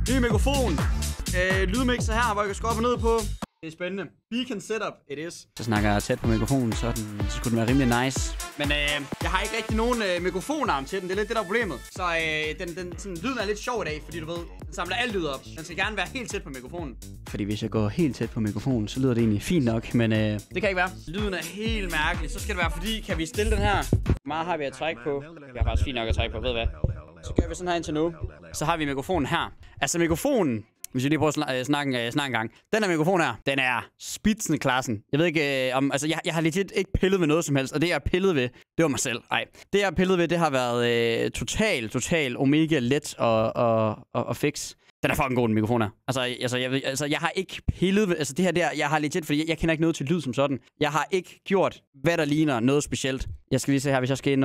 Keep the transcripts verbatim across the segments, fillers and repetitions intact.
Ny mikrofon. Øh, lydmixer her, hvor jeg kan skrue op og ned på. Det er spændende. Beacon setup, it is. Så snakker jeg tæt på mikrofonen, så, den, så skulle den være rimelig nice. Men øh, jeg har ikke rigtig nogen øh, mikrofonarm til den. Det er lidt det, der er problemet. Så øh, den, den sådan, lyden er lidt sjov i dag, fordi du ved, den samler alt lyd op. Den skal gerne være helt tæt på mikrofonen. Fordi hvis jeg går helt tæt på mikrofonen, så lyder det egentlig fint nok. Men øh, det kan ikke være. Lyden er helt mærkelig. Så skal det være, fordi kan vi stille den her. Hvor meget har vi at trække på? Jeg har faktisk fint nok at trække på, ved du hvad? Så gør vi sådan her indtil nu. Så har vi mikrofonen her. Altså mikrofonen. Hvis jeg lige prøver at snakke, uh, snakke en gang. Den her mikrofon her, den er spidsende-klassen. Jeg ved ikke uh, om... Altså, jeg, jeg har legit ikke pillet ved noget som helst. Og det, jeg har pillet ved, det var mig selv. Nej. Det, jeg har pillet ved, det har været uh, total, total omega let og, og, og, og fix. Den er fucking god, den mikrofon her. Altså, altså, jeg, altså, jeg har ikke pillet ved... Altså, det her der, jeg har legit... Fordi jeg, jeg kender ikke noget til lyd som sådan. Jeg har ikke gjort, hvad der ligner noget specielt. Jeg skal lige se her, hvis jeg skal ind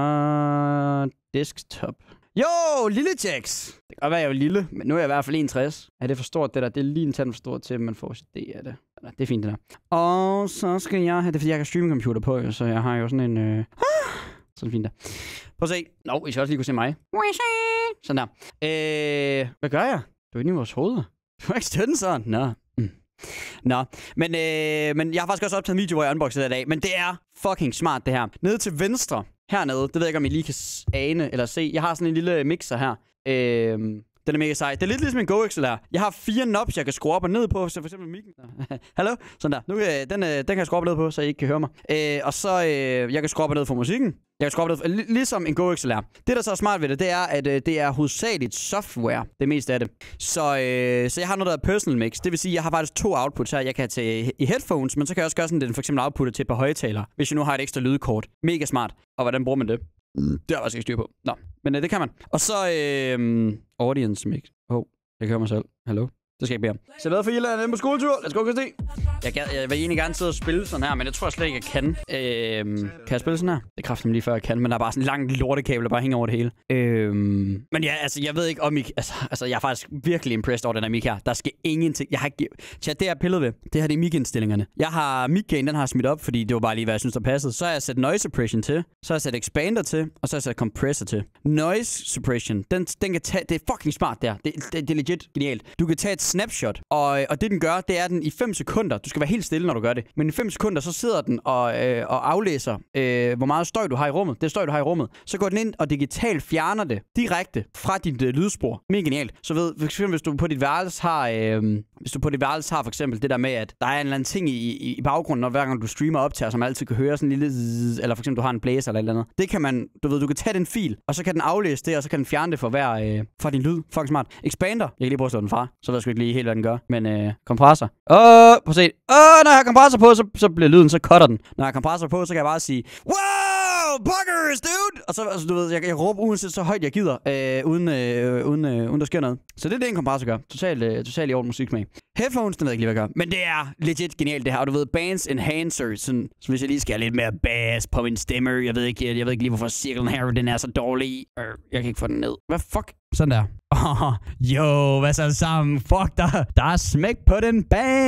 under... Desktop. Jo, lille Jax. Det kan godt være, jeg er jo lille, men nu er jeg i hvert fald enogtres. Er det for stort, det der? Det er lige en tand for stort til, at man får sit det af det. Det er fint, det der. Og så skal jeg have det, fordi jeg kan streame computer på, så jeg har jo sådan en... Øh... Sådan fint der. Prøv at se. Nå, I skal også lige kunne se mig. Sådan der. Øh... Hvad gør jeg? Du er inde i vores hoveder. Du er ikke støtten sådan. Nå. Mm. Nå, men, øh, men jeg har faktisk også optaget en video, hvor jeg unboxer det i dag. Men det er fucking smart, det her. Nede til venstre, hernede, det ved jeg ikke, om I lige kan ane eller se. Jeg har sådan en lille mixer her. Øh, den er mega sej. Det er lidt ligesom en Go X L R. Jeg har fire knobs, jeg kan skrue op og ned på. Så for eksempel mikken. Hallo? Sådan der. Nu, øh, den, øh, den kan jeg skrue op og ned på, så I ikke kan høre mig. Øh, og så, øh, jeg kan skrue op og ned for musikken. Jeg kan skrue op og ned for, ligesom en Go X L R. Det, der så er smart ved det, det er, at øh, det er hovedsageligt software. Det meste af det. Så, øh, så jeg har noget, der er personal mix. Det vil sige, at jeg har faktisk to outputs her. Jeg kan tage i headphones, men så kan jeg også gøre sådan, at den for eksempel outputter til et par højtalere. Hvis jeg nu har et ekstra lydkort. Mega smart. Og hvordan bruger man det? Det har jeg også ikke styr på. Nå, men øh, det kan man. Og så øh, audience mix. Åh, oh, jeg kan høre mig selv. Hallo? Det skal jeg bede om. Så hvad for Irland er på skoletur? Let's go, Kristi. Jeg, gad, jeg vil egentlig gerne sidde og spille sådan her, men jeg tror slet ikke, jeg kan. Øhm, kan jeg spille sådan her? Det kræfter mig lige før, jeg kan, men der er bare sådan en lang lortekabel, der bare hænger over det hele. Øhm, men ja, altså, jeg ved ikke om I... Altså, altså, jeg er faktisk virkelig impressed over den her mic her. Der skal ingenting... Jeg har ikke... Tja, det er pillet ved. Det her, det er mic-indstillingerne. Jeg har mic-gain, den har smidt op, fordi det var bare lige, hvad jeg synes, der passede. Så har jeg sat noise suppression til. Så har jeg sat expander til. Og så har jeg sat compressor til. Noise suppression, den, den kan tage... Det er fucking smart, der. Det, det, det er legit genialt. Du kan tage et snapshot. Og, og det den gør, det er den i fem sekunder. Du skal være helt stille, når du gør det. Men i fem sekunder, så sidder den og, øh, og aflæser, øh, hvor meget støj du har i rummet. Det støj, du har i rummet. Så går den ind og digitalt fjerner det direkte fra dit øh, lydspor. Mega genialt. Så ved, for eksempel, hvis du på dit værelse har, øh, hvis du på dit værelse har for eksempel det der med, at der er en eller anden ting i, i, i baggrunden, når hver gang du streamer optager, som altid kan høre sådan en lille zzz, eller for eksempel du har en blæser eller et eller andet. Det kan man, du ved, du kan tage den fil, og så kan den aflæse det, og så kan den fjerne det for hver, øh, for din lyd. Fucking smart. Expander. Jeg kan lige prøve at slå den fra. Så ved jeg sgu ikke lige helt, hvad den gør. Men øh, kompressor. Åh, prøv at se. Åh, når jeg har kompressor på, så, så bliver lyden, så cutter den. Når jeg har kompressor på, så kan jeg bare sige, wow, buggers, dude! Og så, altså, du ved, jeg, jeg råber uanset så højt, jeg gider, øh, uden, øh, uden, øh, uden der sker noget. Så det er det, en kompressor gør. Totalt øh, total i orden musiksmag. Headphones, den ved jeg ikke lige, hvad jeg gør. Men det er legit genialt, det her. Og du ved, bands enhancer, sådan, så hvis jeg lige skal have lidt mere bass på min stemme, jeg ved ikke, jeg ved ikke lige, hvorfor cirklen her, den er så dårlig. Jeg kan ikke få den ned. Hvad fuck? Sådan der. Oh, jo, hvad så sammen? Fuck der. Der er smæk på den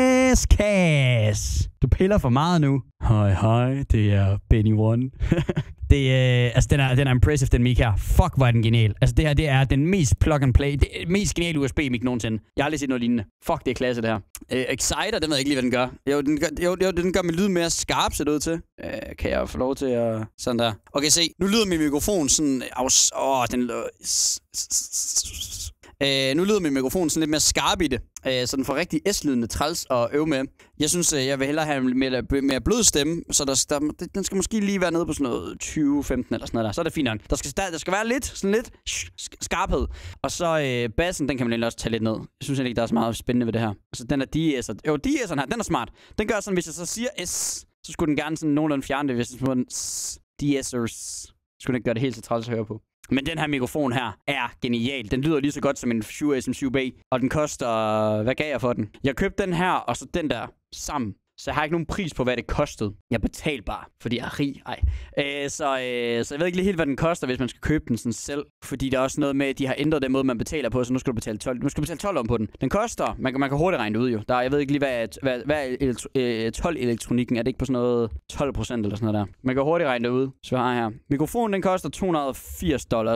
basskasse. Du piller for meget nu. Hej, hej. Det er Benny One. det, øh, altså, den er, den er impressive, den mic her. Fuck, hvor er den genial. Altså, det her, det er den mest plug and play. Det er mest geniale U S B-mic nogensinde. Jeg har aldrig set noget lignende. Fuck, det er klasse, det her. Øh, Exciter, den ved jeg ikke lige, hvad den gør. Jo, den gør, jo, jo, den gør min lyd mere skarp, ser det ud til. Øh, kan jeg få lov til at... Sådan der. Okay, se. Nu lyder min mikrofon sådan... Åh, oh, den lyder... Øh, nu lyder min mikrofon sådan lidt mere skarp i det. Øh, så den får rigtig S-lydende træls at øve med. Jeg synes, øh, jeg vil hellere have en mere, mere blød stemme, så der, der, den skal måske lige være nede på sådan noget tyve femten eller sådan noget der. Så er det fint nok. Der skal, der, der skal være lidt, sådan lidt skarphed. Og så øh, bassen, den kan man egentlig også tage lidt ned. Jeg synes egentlig ikke, der er så meget spændende ved det her. Altså den er D S'er. Jo, D S'eren her, den er smart. Den gør sådan, hvis jeg så siger S, så skulle den gerne sådan nogenlunde fjerne det, hvis den sådan D S'ers. Skulle den ikke gøre det helt så træls at høre på. Men den her mikrofon her er genial. Den lyder lige så godt som en Shure S M syv B. Og den koster... Hvad gav jeg for den? Jeg købte den her, og så den der sammen. Så jeg har ikke nogen pris på, hvad det kostede. Jeg betalte bare, fordi jeg er rig. Ej. Øh, så, øh, så jeg ved ikke lige helt, hvad den koster, hvis man skal købe den sådan selv. Fordi der er også noget med, at de har ændret den måde, man betaler på, så nu skal du betale tolv. Nu skal du betale tolv om på den. Den koster... Man kan, man kan hurtigt regne det ud, jo. Der, jeg ved ikke lige, hvad, hvad, hvad er elektro, øh, tolv-elektronikken. Er det ikke på sådan noget tolv procent eller sådan noget der? Man kan hurtigt regne det ud, så jeg har her. Mikrofonen, den koster to hundrede og firs dollars.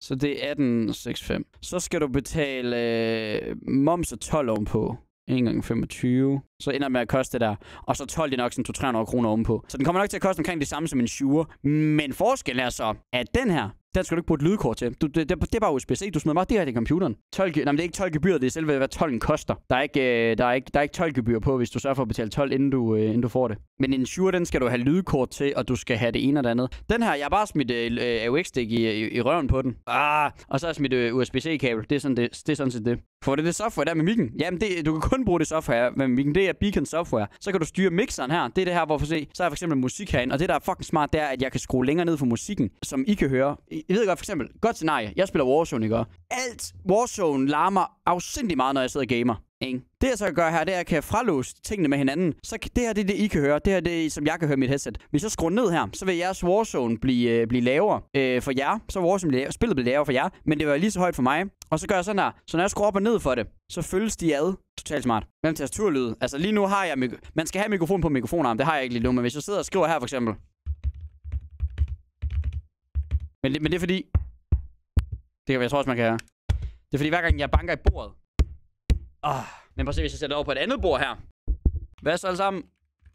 Så det er atten seks fem. Så skal du betale øh, moms og tolv ovenpå. en gange femogtyve. Så ender med at koste det der. Og så tolv det nok sådan to til tre hundrede kroner ovenpå. Så den kommer nok til at koste omkring det samme som en Shure. Men forskellen er så, at den her, den skal du ikke bruge et lydkort til. Du, det, det, det er bare U S B C. Du smider bare direkte i computeren. tolv, nej, men det er ikke tolv gebyr, det er selve, hvad tolden koster. Der er ikke, øh, der er ikke, der er ikke tolv gebyr på, hvis du sørger for at betale tolv, inden du, øh, inden du får det. Men en Shure, den skal du have lydkort til, og du skal have det ene og det andet. Den her, jeg har bare smidt øh, A U X-stik i, i, i røven på den. Ah, og så har jeg smidt øh, U S B C-kabel. Det er sådan, det, det er sådan set det. For det er det software der med mikken. Jamen, det, du kan kun bruge det software med mikken. Det er Beacon software. Så kan du styre mixeren her. Det er det her, hvor for se, så er for eksempel musik herinde. Og det, der er fucking smart, det er, at jeg kan skrue længere ned for musikken, som I kan høre. I ved godt, for eksempel, godt scenarie. Jeg spiller Warzone, ikke? Alt Warzone larmer afsindig meget, når jeg sidder og gamer. Ikke? Det jeg så kan gøre her, det er, at jeg kan fralåse tingene med hinanden. Så det her, det er det, I kan høre. Det her, det er, som jeg kan høre i mit headset. Hvis jeg skruer ned her, så vil jeres Warzone blive, øh, blive lavere øh, for jer. Så vil Warzone blive lavere. Spillet bliver lavere for jer. Men det var lige så højt for mig. Og så gør jeg sådan her. Så når jeg skruer op og ned for det, så følges de ad. Totalt smart. Hvem tastaturlyd? Altså lige nu har jeg... Man skal have mikrofon på mikrofonarm. Det har jeg ikke lige nu. Men hvis jeg sidder og skriver her for eksempel. Men det, men det er fordi... Det kan jeg tror også, man kan høre. Det er fordi, hver gang jeg banker i bordet... Oh. Men prøv at se, hvis jeg sætter over på et andet bord her. Hvad så alle sammen?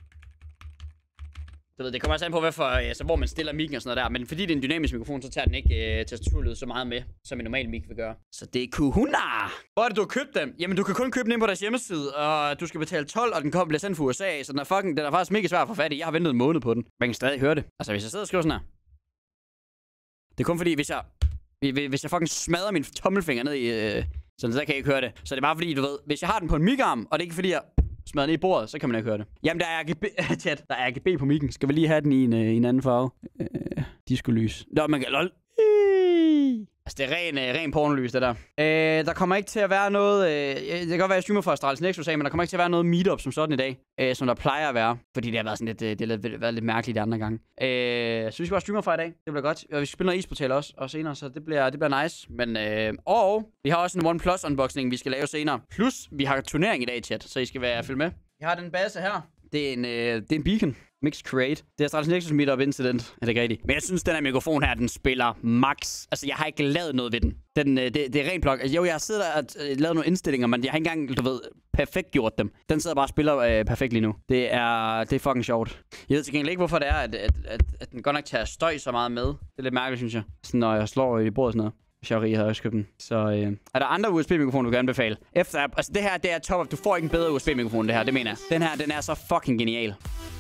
Det, ved, det kommer også an på, hvad for, altså, hvor man stiller mikken og sådan noget der. Men fordi det er en dynamisk mikrofon, så tager den ikke øh, tastaturlyd så meget med, som en normal mic vil gøre. Så det er kuhuna! Hvor er det, du har købt dem? Jamen, du kan kun købe den ind på deres hjemmeside, og du skal betale tolv, og den kommer bliver sendt fra U S A. Så den er, fucking, den er faktisk mega svær at få fat i. Jeg har ventet en måned på den. Man kan stadig høre det. Altså, hvis jeg sidder og skriver sådan her. Det er kun fordi, hvis jeg, hvis jeg fucking smadrer min tommelfinger ned i... Øh, sådan, så kan jeg ikke høre det. Så det er bare fordi, du ved, hvis jeg har den på en mic-arm, og det er ikke fordi, jeg smadrer ned i bordet, så kan man ikke høre det. Jamen, der er R G B, chat, der er R G B på mikken. Skal vi lige have den i en, øh, i en anden farve? Øh, disco-lys. Nå, man kan... Lol. Altså, det er ren, øh, ren pornolys, det der. Øh, der kommer ikke til at være noget... Øh, det kan godt være, jeg streamer for Astralis Nexus af, men der kommer ikke til at være noget meetup som sådan i dag. Øh, som der plejer at være. Fordi det har været sådan lidt, øh, det har været lidt mærkeligt de andre gange. Øh, så vi skal bare streamer for i dag. Det bliver godt. Og vi skal spille noget isportal også, og senere, så det bliver, det bliver nice. Men, øh, og vi har også en OnePlus unboxing, vi skal lave senere. Plus, vi har turnering i dag, chat, så I skal være følge med. Jeg har den base her. Det er en, øh, det er en Beacon. Mix Create. Det er Astralis Nexus Meetup Incident. Er det ikke rigtigt? Men jeg synes, den her mikrofon her, den spiller max. Altså, jeg har ikke lavet noget ved den. den øh, det, det er rent plug. Altså, jo, jeg har siddet og øh, lavet nogle indstillinger, men jeg har ikke engang, du ved, perfekt gjort dem. Den sidder bare og spiller øh, perfekt lige nu. Det er, det er fucking sjovt. Jeg ved til gengæld ikke, hvorfor det er, at, at, at, at den godt nok tager støj så meget med. Det er lidt mærkeligt, synes jeg. Sådan, når jeg slår i bordet og sådan noget. Hvis jeg havde også købt den. Så øh, er der andre U S B-mikrofoner, du kan anbefale? Efter, altså det her, det er top of. Du får ikke en bedre U S B-mikrofon, det her. Det mener jeg. Den her, den er så fucking genial.